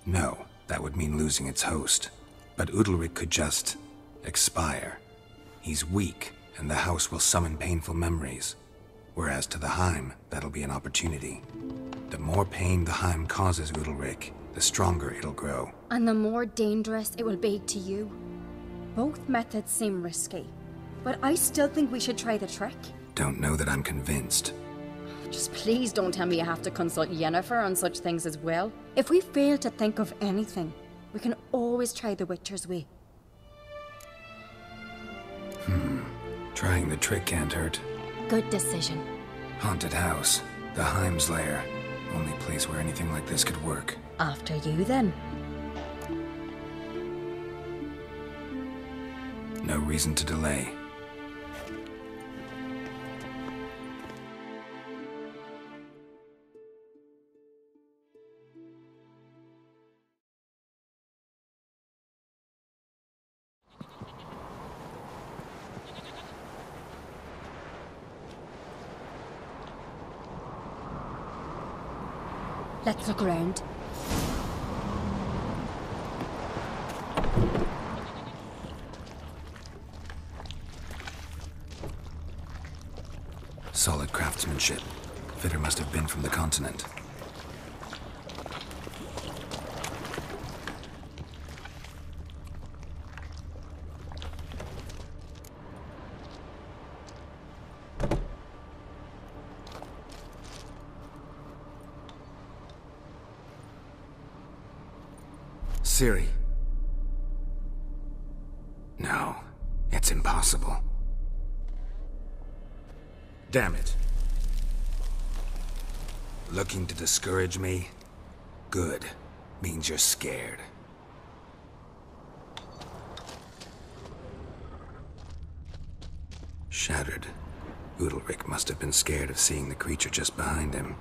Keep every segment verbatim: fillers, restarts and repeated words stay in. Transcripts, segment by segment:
No, that would mean losing its host. But Udalryk could just... expire. He's weak, and the house will summon painful memories. Whereas to the Heim, that'll be an opportunity. The more pain the Heim causes Udalryk, the stronger it'll grow. And the more dangerous it will be to you. Both methods seem risky, but I still think we should try the trick. Don't know that I'm convinced. Just please don't tell me you have to consult Yennefer on such things as well. If we fail to think of anything, we can always try the Witcher's way. Hmm. Trying the trick can't hurt. Good decision. Haunted house. The Heim's lair. Only place where anything like this could work. After you, then. No reason to delay. Let's look around. Solid craftsmanship. Fitter must have been from the continent. Ciri. No, it's impossible. Damn it. Looking to discourage me? Good. Means you're scared. Shattered. Udalryk must have been scared of seeing the creature just behind him.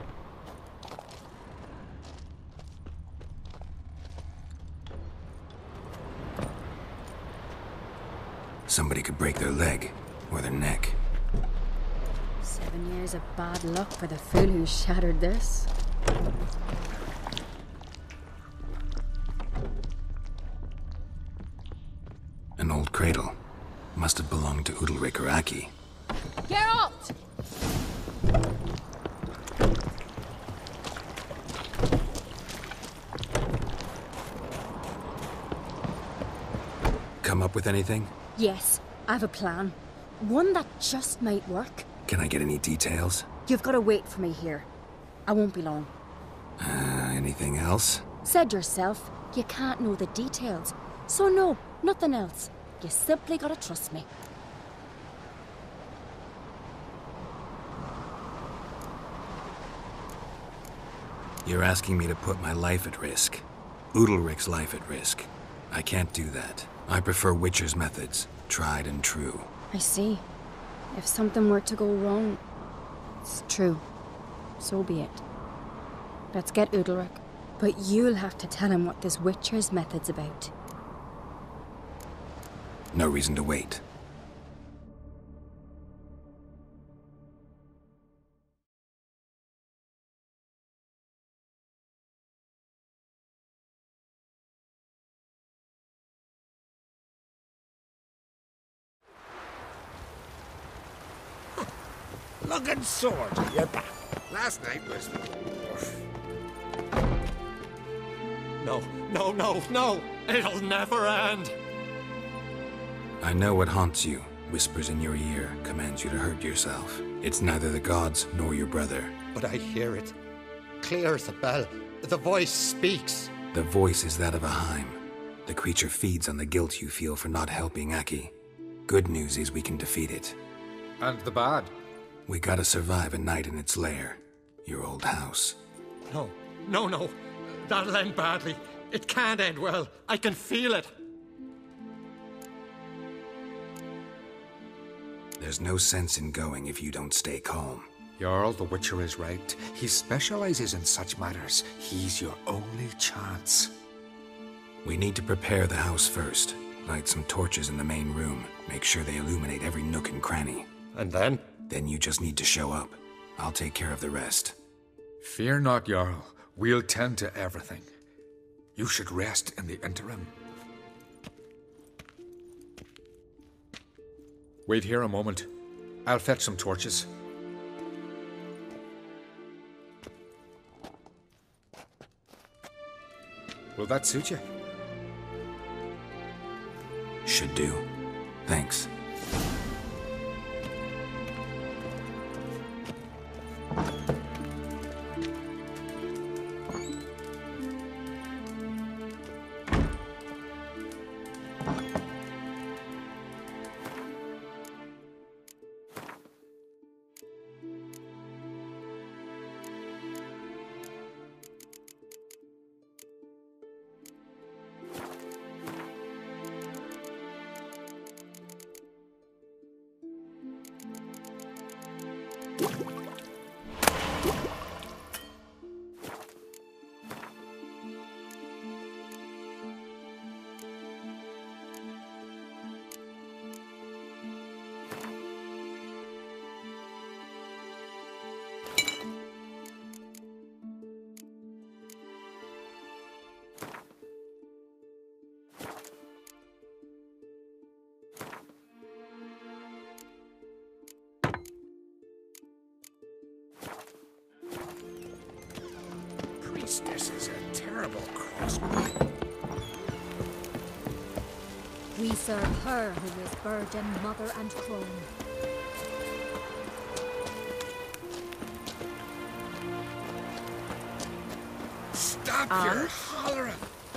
Somebody could break their leg, or their neck. Seven years of bad luck for the fool who shattered this. An old cradle. Must have belonged to Udalryk or Aki. Geralt! Come up with anything? Yes, I have a plan. One that just might work. Can I get any details? You've got to wait for me here. I won't be long. Uh, anything else? Said yourself, you can't know the details. So no, nothing else. You simply gotta trust me. You're asking me to put my life at risk. Udalryk's life at risk. I can't do that. I prefer Witcher's methods, tried and true. I see. If something were to go wrong, it's true. So be it. Let's get Udalryk. But you'll have to tell him what this Witcher's method's about. No reason to wait. Lugged sword, you're back. Last night was... No, no, no, no! It'll never end! I know what haunts you, whispers in your ear, commands you to hurt yourself. It's neither the gods nor your brother. But I hear it. Clear as a bell. The voice speaks. The voice is that of a Heim. The creature feeds on the guilt you feel for not helping Aki. Good news is we can defeat it. And the bad? We gotta survive a night in its lair. Your old house. No, no, no. That'll end badly. It can't end well. I can feel it. There's no sense in going if you don't stay calm. Jarl, the Witcher is right. He specializes in such matters. He's your only chance. We need to prepare the house first. Light some torches in the main room. Make sure they illuminate every nook and cranny. And then? Then you just need to show up. I'll take care of the rest. Fear not, Jarl. We'll tend to everything. You should rest in the interim. Wait here a moment. I'll fetch some torches. Will that suit you? Should do. Thanks. This is a terrible crossman. We serve her who is virgin, mother, and crone. Stop Um? your hollering!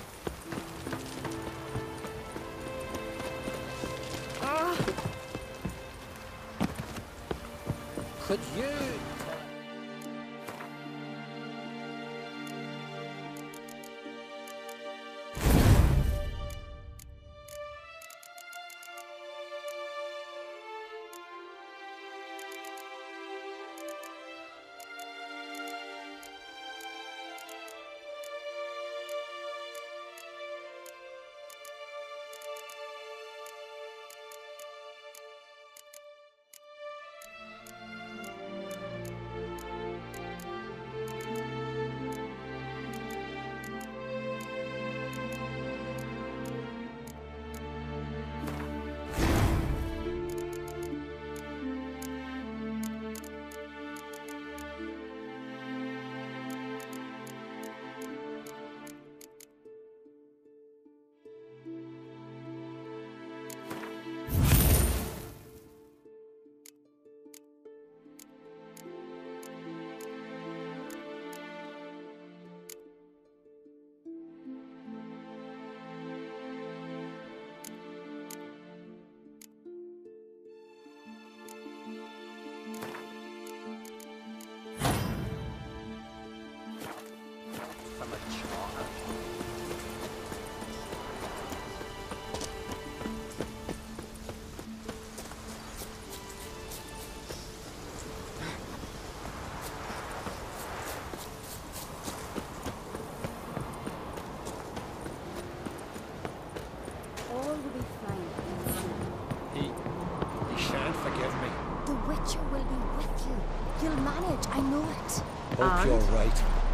Could you... The Witcher will be with you. You'll manage, I know it. Hope you're right.